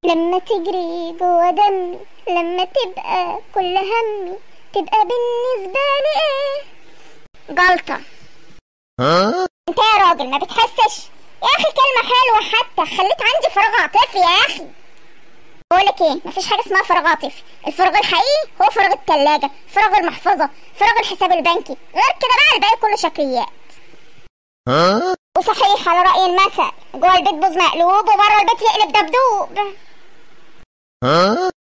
لما تجري جوا دمي، لما تبقى كل همي، تبقى بالنسبة لي ايه؟ جلطة. انت يا راجل ما بتحسش؟ يا اخي كلمة حلوة حتى، خليت عندي فراغ عاطفي يا اخي. بقولك ايه، مفيش حاجة اسمها فراغ عاطفي، الفراغ الحقيقي هو فراغ التلاجة، فراغ المحفظة، فراغ الحساب البنكي، غير كده بقى الباقي كله شكليات. وصحيح على رأي المثل، جوه البيت بوز مقلوب وبره البيت يقلب دبدوب.